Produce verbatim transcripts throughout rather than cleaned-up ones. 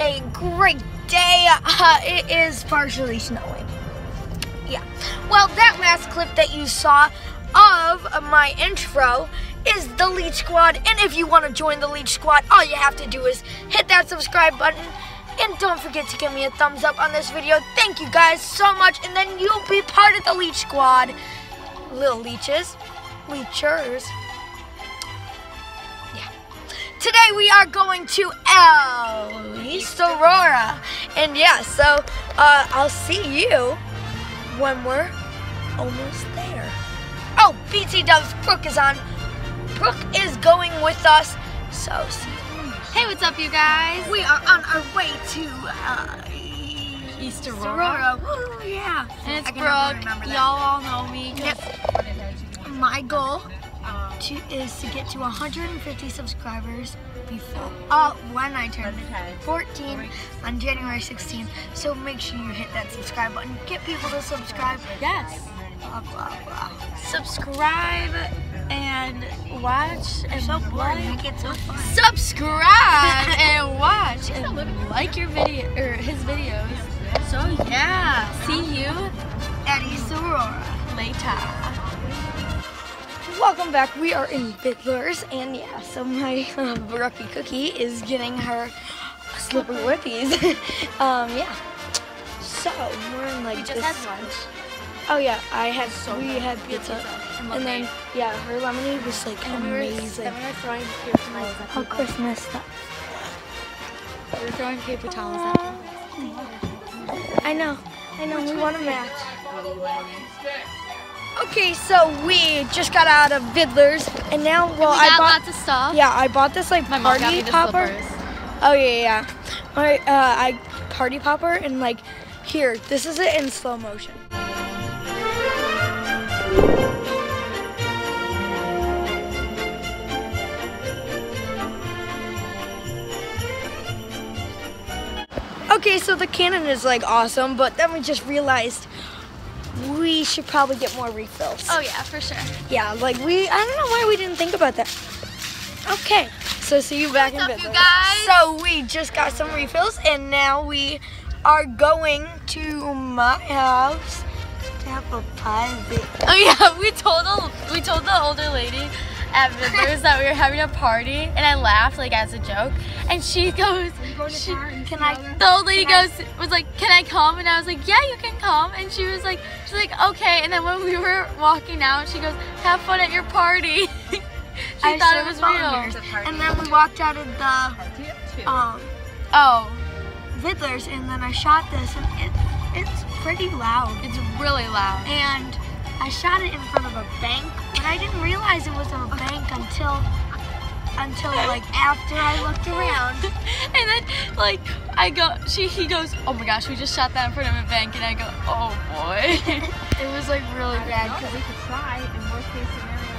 a great day. Uh, it is partially snowing. Yeah. Well, that last clip that you saw of my intro is the Leech Squad. And if you want to join the Leech Squad, all you have to do is hit that subscribe button. And don't forget to give me a thumbs up on this video. Thank you guys so much. And then you'll be part of the Leech Squad. Little leeches. Leechers. Yeah. Today we are going to El East Aurora. And yeah, so uh, I'll see you when we're almost there. Oh, B T Dubs, Brooke is on. Brooke is going with us. So see you. Hey, what's up, you guys? We are on our way to uh, East Aurora. Aurora. Yeah. And it's I can never Brooke. remember that. Y'all all know me. Yep. My goal to, is to get to one hundred fifty subscribers before uh, when I turn fourteen on January sixteenth. So make sure you hit that subscribe button. Get people to subscribe. Yes. Blah, blah, blah. Subscribe and watch and So boring. like. Make it so fun. Subscribe and watch and like your video or his videos. So yeah, see you At East Aurora. later. Welcome back. We are in Fiddlers, and yeah, so my uh, Brookie Cookie is getting her slippery whippies. um, yeah. So we're in like We just this. had lunch. Oh yeah, I had So we good. had We had pizza, pizza and and then lemonade. yeah, her lemonade was like And we were, amazing. then we were throwing paper towels at Oh, people. Christmas stuff. We were throwing paper towels at people. I know, I know. We want to match. Okay, so we just got out of Fiddlers, and now well, we I got bought lots of stuff. yeah, I bought this like My mom got party me the popper. slippers. Oh yeah, yeah. My uh, I party popper, and like here, this is it in slow motion. Okay, so the cannon is like awesome, but then we just realized we should probably get more refills. Oh yeah, for sure. Yeah, like we, I don't know why we didn't think about that. Okay, so see you back What's in up, you Fiddlers. guys? So we just got some refills, and now we are going to my house to have a party. Oh yeah, we told the, we told the older lady at Fiddlers that we were having a party, and I laughed like as a joke, and she goes, she, Can I? the old lady Can I- goes, was like, can I come? And I was like, yeah, you can come. And she was like, she's like, okay. And then when we were walking out, she goes, have fun at your party. she I thought showed it was followers, real. and then we walked out of the um, Oh, Fiddlers, and then I shot this, and it, it's pretty loud. it's really loud. And I shot it in front of a bank, but I didn't realize it was a bank until until like after I looked around. And then like I go, she he goes, oh my gosh, we just shot that in front of a bank, and I go, oh boy. It was like really bad because We could try, in worst case scenario,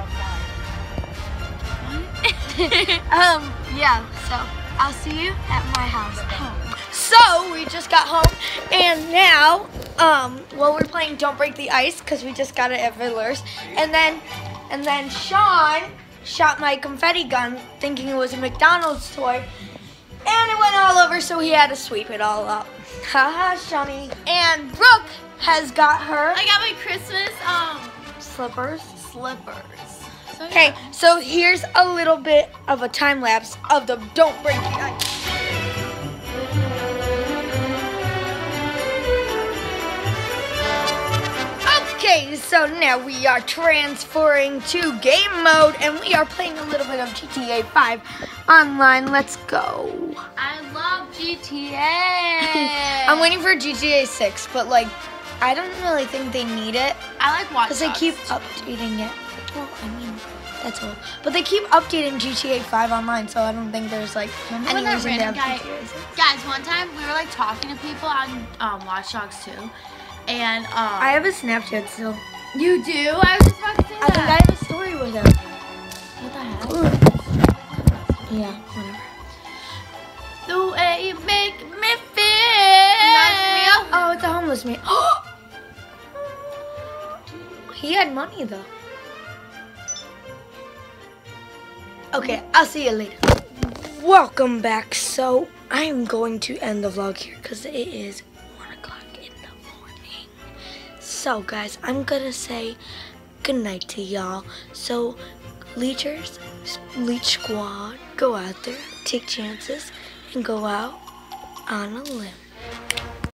we meet outside. Um, yeah, so I'll see you at my house. So we just got home, and now, um, well, we're playing Don't Break the Ice because we just got it at Fiddlers, and then, and then Sean shot my confetti gun thinking it was a McDonald's toy, and it went all over, so he had to sweep it all up. Haha, Shawnee. And Brooke has got her I got my Christmas um slippers. slippers. So, yeah. Okay, so here's a little bit of a time lapse of the Don't Break the Ice. Okay, so now we are transferring to game mode, and we are playing a little bit of G T A five online. Let's go. I love G T A. I'm waiting for G T A six, but like, I don't really think they need it I like Watch because they Dogs. keep updating it. Well, I mean, that's old. But they keep updating G T A five online, so I don't think there's like Remember any when that reason to random have guy- G T A six. Guys, one time we were like talking to people on um, Watch Dogs two, and um, I have a Snapchat still. you do. I was just about to say I think I that. have a story with him. What the heck? Yeah, whatever. The way you make me feel. Oh, it's a homeless man. He had money though. Okay, I'll see you later. Welcome back. So I'm going to end the vlog here because it is one o'clock in the morning. So guys, I'm gonna say good night to y'all. So Leechers, Leech Squad, go out there, take chances, and go out on a limb.